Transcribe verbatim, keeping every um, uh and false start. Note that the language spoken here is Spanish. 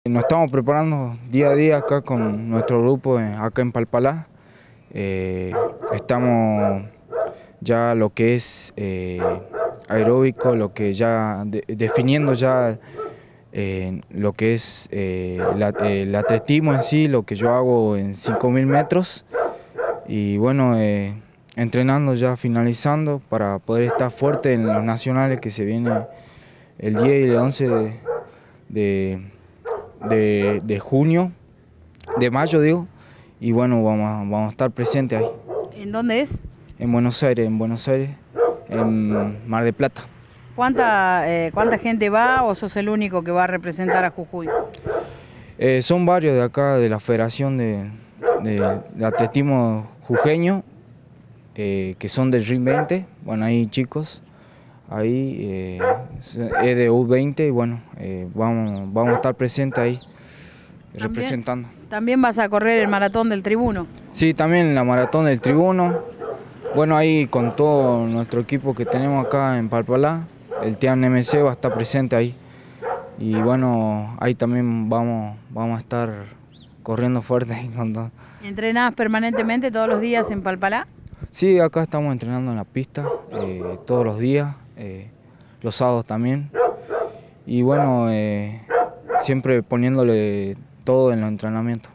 Nos estamos preparando día a día acá con nuestro grupo, eh, acá en Palpalá. Eh, estamos ya lo que es eh, aeróbico, lo que ya de, definiendo ya eh, lo que es eh, la, el atletismo en sí, lo que yo hago en cinco mil metros. Y bueno, eh, entrenando ya finalizando para poder estar fuerte en los nacionales que se viene el diez y el once de, de De, de junio, de mayo digo, y bueno, vamos a, vamos a estar presentes ahí. ¿En dónde es? En Buenos Aires, en Buenos Aires, en Mar del Plata. ¿Cuánta, eh, cuánta gente va o sos el único que va a representar a Jujuy? Eh, son varios de acá, de la Federación de, de, de Atletismo Jujeño, eh, que son del R I M veinte, bueno, hay chicos, ahí eh, es de U veinte y bueno, eh, vamos, vamos a estar presentes ahí. ¿También, representando. ¿También vas a correr el maratón del Tribuno? Sí, también la maratón del Tribuno. Bueno, ahí con todo nuestro equipo que tenemos acá en Palpalá, el T I A N M C va a estar presente ahí. Y bueno, ahí también vamos, vamos a estar corriendo fuerte. ¿Entrenás permanentemente todos los días en Palpalá? Sí, acá estamos entrenando en la pista eh, todos los días, eh, los sábados también. Y bueno, eh, siempre poniéndole todo en los entrenamientos.